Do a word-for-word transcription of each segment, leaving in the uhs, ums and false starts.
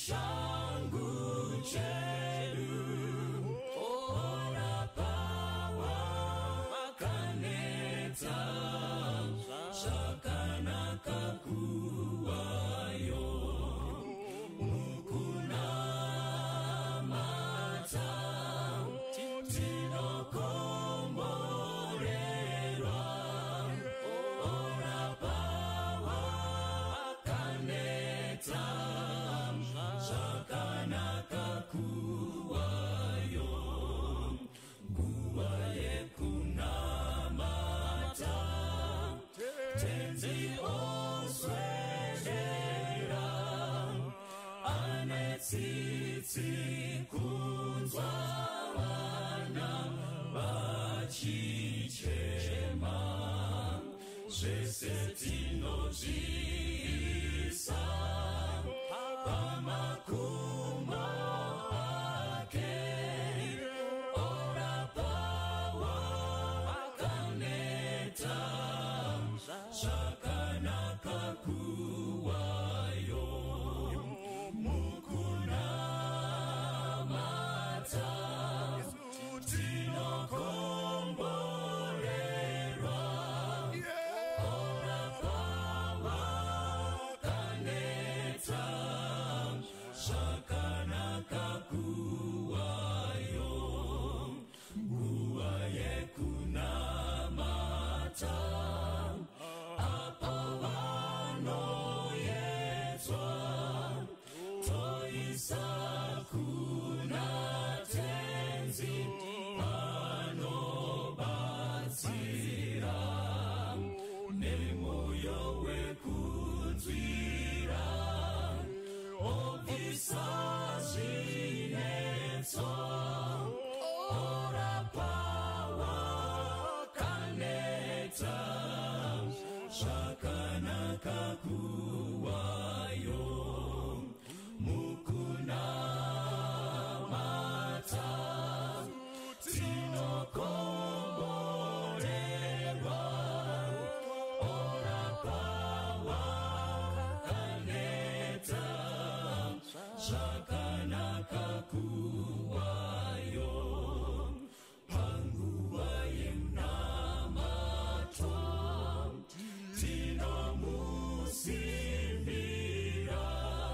Chipunza wana bachichema jesetinojiisa pamakumo ake orapawa kaneta shakanaka kuwayo mukuna mata tinokomborerwa orapawa kaneta shakanaka kuwayo nguwa yekuna mata apa vanoyedzwa toisa kuna tenzi vanobatsira nemoyo wekunzwira obvisa zvinetso orapawa kaneta zvakanaka kuwayo mukuna mata tinokomborerwa orapawa kaneta zvakanaka kuwayo panguva yenamato tinomusimbira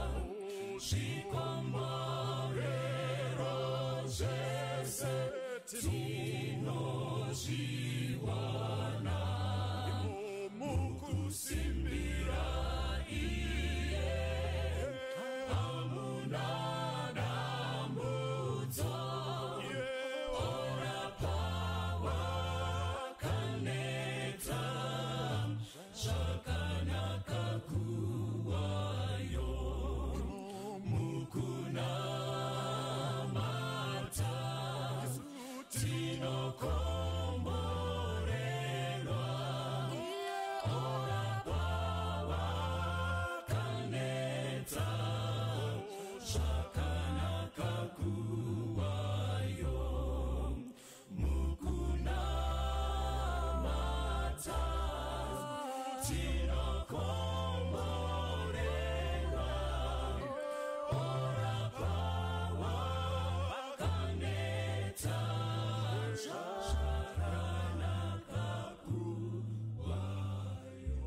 zvikomborero zvese tinozviwana mukusimbira iye hamuna dambudzo orapawa kaneta zvakanaka kuwayo mukuna mata tinokomborerwa orapawa kaneta zvakanaka kuwayo mukuna mata tinokomborerwa orapawa kaneta zvakanaka kuwayo.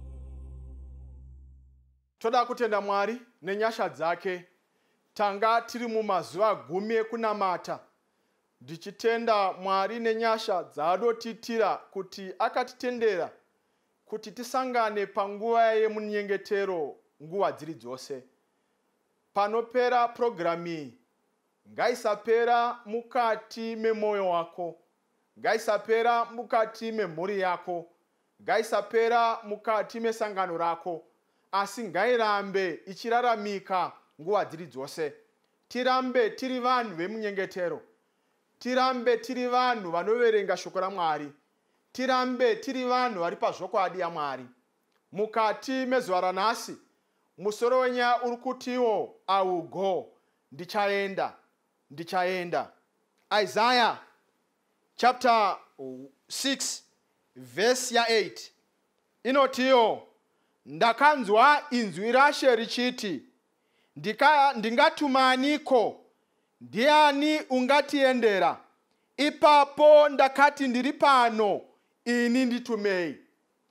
Toda kutenda Mwari nenyasha dzake. Tanga tiri mumazuva gumi ekunamata. Ndichitenda Mwari nenyasha dzaadotitira kuti akatitendera kuti tisangane panguva yemunyengetero nguva dziri dzose. Panopera programi ngaisapera mukati memoyo wako, ngaisapera mukati memhuri yako, ngaisapera mukati mesangano rako, asi ngairambe ichiraramika nguva dziri dzose. Tirambe tiri vanhu vemunyengetero, tirambe tiri vanhu vanoverenga shoko raMwari, tirambe tiri vanhu vari pazvokwadi yaMwari. Mukati mezuva ranhasi musoro wenyaya uri kutiwo I will go, ndichaenda, ndichaenda. Isaiah chapter six verse ya eight inotiyo, ndakanzwa inzwi raShe richiti, ndika ndingatumaniko, ndiani ungatiendera? Ipapo ndakati ndiri pano, ini nditumei.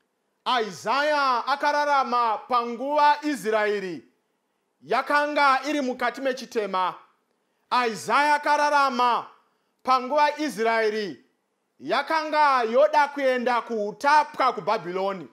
Isaiah akararama panguva Israeli yakanga iri mukati mechitema. Isaiah akararama panguva Israeli yakanga yoda kuenda kuutapwa kuBhabhiloni.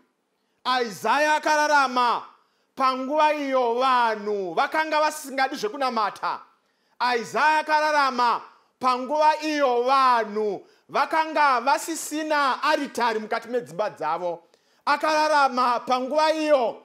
Isaiah akararama panguva iyo vanhu vakanga vasingadi zvekunamata. Isaiah akararama panguva iyo vanhu vakanga vasisina aritari mukati medzimba dzavo. Akararama panguva iyo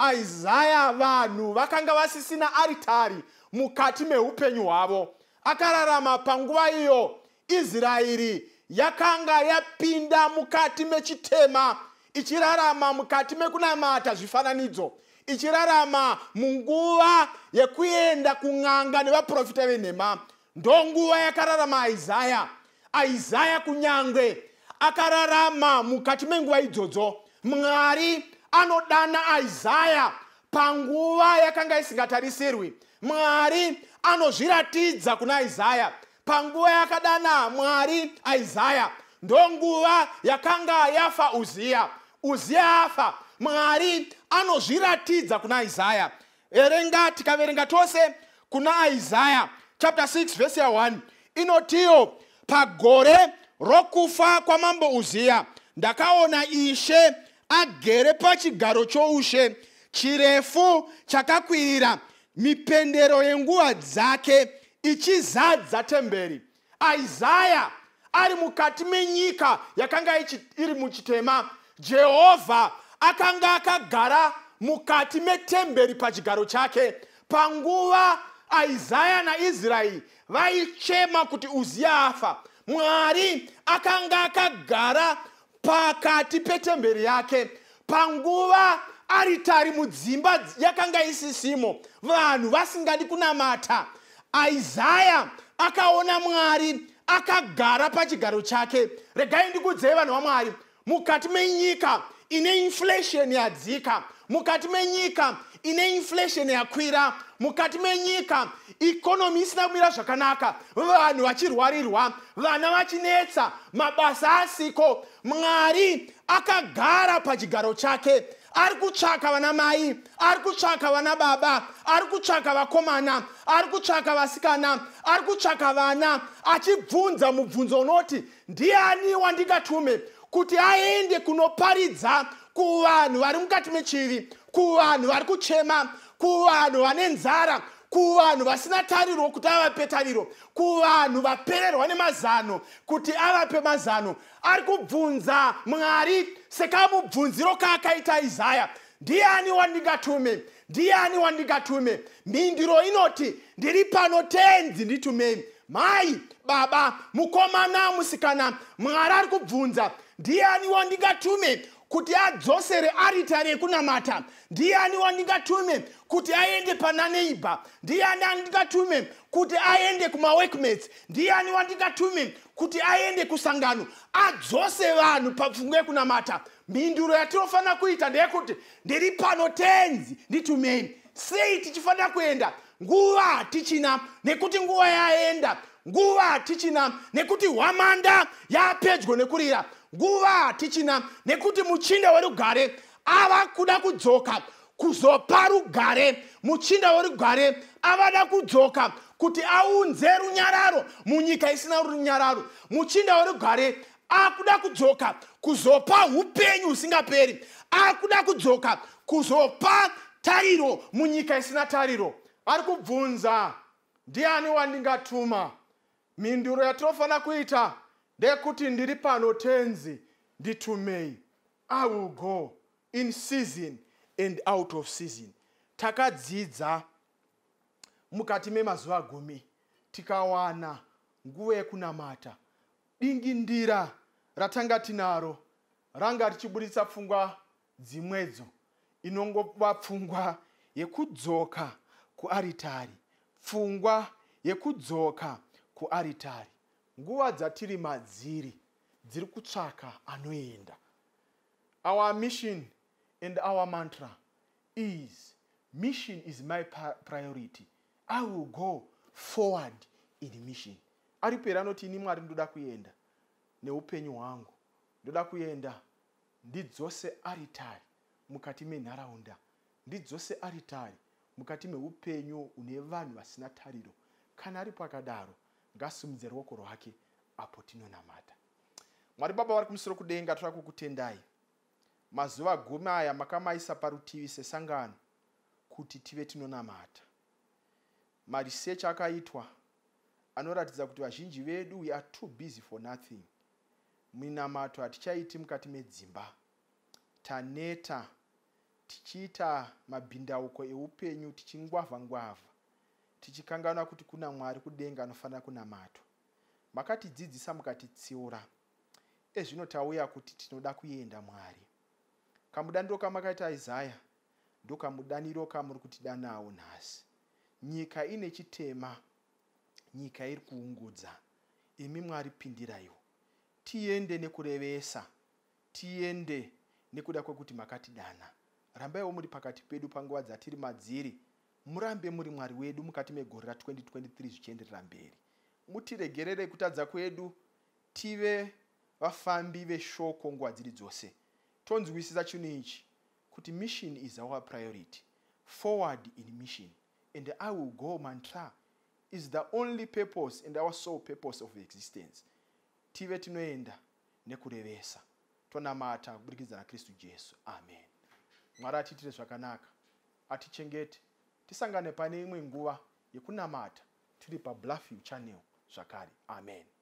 Isaiah vanhu vakanga vasisina aritari mukati meupenyu hwavo. Akararama panguva iyo Israeli yakanga yapinda mukati mechitema, ichirarama mukati mekunamata zvifananidzo, ichirarama munguva yekuenda kung'anga nevaprofita venhema. Ndonguva yakararama Isaiah. Isaiah kunyangwe akararama mukati menguva idzodzo. Mwari anodana Isaiah panguva yakanga isingatarisirwi. Mwari anozviratidza kuna Isaiah panguva yakadana Mwari Isaiah. Ndonguva yakanga yafa Uzia. Uzia afa, Mwari anozviratidza kuna Isaiah. Erenga tikaverenga tose kuna Isaiah chapter six verse one. Inotiyo, pagore rokufa kwa mambo Uzia, ndakaona Ishe agere pachigaro choushe, chirefu chakakwirira, mipendero yenguva dzake ichizadza temberi. Isaiah ari mukati menyika yakanga iri muchitema. Jehovha akanga akagara mukati metemberi pachigaro chake. Panguva Isaiah naIsraeri vaichema kuti Uzia afa, Mwari akanga akagara pakati petemberi yake. Panguva aritari mudzimba yakanga isisimo, vanhu vasingadi kunamata, Isaiah akaona Mwari akagara pachigaro chake. Regai ndikudzei vanhu vaMwari, mukati menyika ine inflation yadzika, mukati menyika ine inflation yakwira, mukati menyika ikonomi isina kumira zvakanaka, vanhu vachirwarirwa, vana vachinetsa, mabasa asiko, Mwari akagara pachigaro chake. Ari kutsvaka vana mai, ari kutsvaka vana baba, ari kutsvaka vakomana, ari kutsvaka vasikana, ari kutsvaka vana, achibvunza mubvunzo unoti, ndiani wandingatume kuti aende kunoparidza kuvanhu vari mukati mechivi, kuvanhu vari kuchema, kuvanhu vane nzara, kuvanhu vasina tariro kuti avape tariro, kuvanhu vapererwa nemazano kuti avape mazano. Ari kubvunza Mwari sekamubvunziro kaakaita Isaiah, ndiani wandingatume, ndiani wandingatume? Mhinduro inoti, ndiri pano tenzi, nditumei. Mai, baba, mukomana, musikana, Mwari ari kubvunza, ndiani wandingatume kuti adzosere aritari yekunamata? Ndiani wandingatume kuti aende pana neighbor? Ndiani wandingatume kuti aende kuma workmates? Ndiani wandingatume kuti aende kusangano adzose vanhu papfungwa yekunamata? Mhinduro yatinofana kuita ndeyekuti, ndiri pano tenzi, nditumei. Sei tichifana kuenda? Nguva tichina, nekuti nguva yaenda. Nguva tichina, nekuti hwamanda yapedyo nekurira. Nguva tichina, nekuti muchinda werugare ava kuda kudzoka kuzopa rugare. Muchinda werugare avada kudzoka kuti aunze runyararo munyika isina runyararo. Muchinda werugare akuda kudzoka kuzopa upenyu usingaperi. Akuda kudzoka kuzopa tariro munyika isina tariro. Ari kubvunza, ndiani wandingatuma? Mhinduro yatinofana kuita ndeyekuti, ndiri pano tenzi, nditumei. I will go in season and out of season. Takadzidza mukati memazuva gumi, tikawana nguva yekunamata. Dingindira ratanga tinaro ranga richiburitsa pfungwa dzimwedzo, inongova pfungwa yekudzoka kuaritari, pfungwa yekudzoka kuaritari. Nguva dzatiri madziri dziri kutsvaka anoenda. Our mission and our mantra is mission is my priority. I will go forward in mission. Aripera anoti ini Mwari ndoda kuenda neupenyu hwangu, ndoda kuenda ndidzose aritari mukati menharaunda, ndidzose aritari mukati meupenyu une vanhu vasina tariro. Kana ari pakadaro, ngasimudze ruoko rwake apo tinonamata. Mwari Baba vari kumusoro kudenga, toda kukutendai mazuva gumi aya makamaisa parutivi sesangano kuti tive tinonamata. Marisearch akaitwa anoratidza kuti vazhinji vedu we are too busy for nothing. Minamato hatichaiti mukati medzimba, taneta tichiita mabhindauko eupenyu, tichingwavha ngwavha, tichikangana kuti kuna Mwari kudenga anofanira kunamatwa. Makatidzidzisa mukatitsiura, ezvino tauya kuti tinoda kuenda Mwari. Kamudaniro kamakaita Isaya ndokamudaniro kamuri kutidanawo nhasi. Nyika ine chitema, nyika iri kuungudza. Imi Mwari pindiraiwo, tiende nekurevesa, tiende nekuda kwekuti makatidana. Rambaiwo muri pakati pedu panguva dzatiri madziri, murambe muri Mwari wedu mukati megore ra twenty twenty-three zvichienderera mberi. Mutiregerere kutadza kwedu, tive vafambi veshoko nguva dziri dzose. Tonzwisisa chinhu ichi kuti mission is our priority. Forward in mission. And I will go mantra is the only purpose and our sole purpose of existence. Tive tinoenda nekurevesa. Tonamata kuburikidza naKristu Jesu. Amen. Mwari atitire zvakanaka, atichengete, tisangane pane imwe nguva yekunamata tiri pa Bluffhill channel zvakare. Amen.